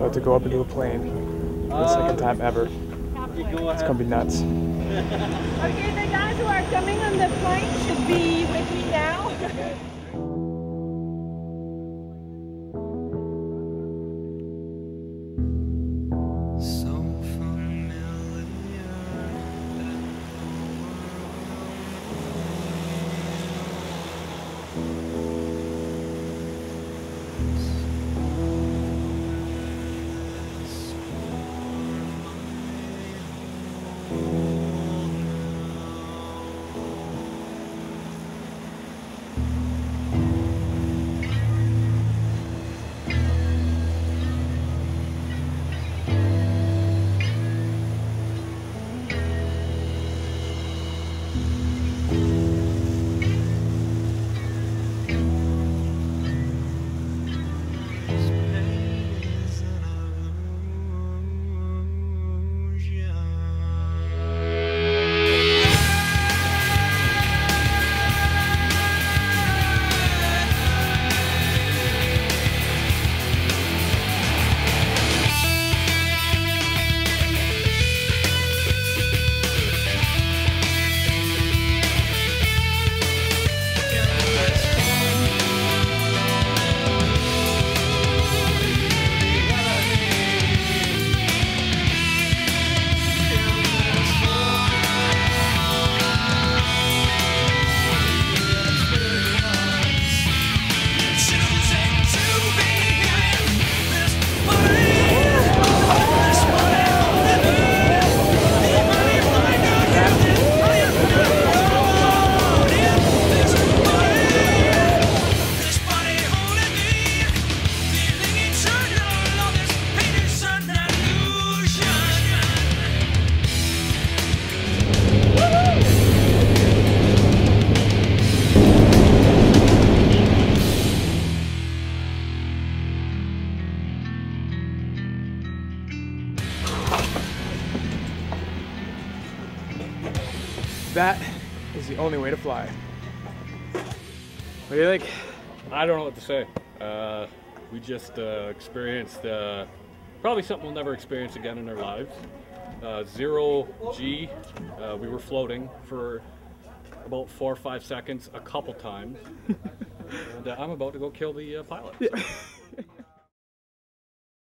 About to go up into a plane for the second time ever. It's gonna be nuts. Okay, the guys who are coming on the plane should be with me now. That is the only way to fly. What do you think? I don't know what to say. We just experienced probably something we'll never experience again in our lives. 0 G. We were floating for about 4 or 5 seconds a couple times. And I'm about to go kill the pilot. So.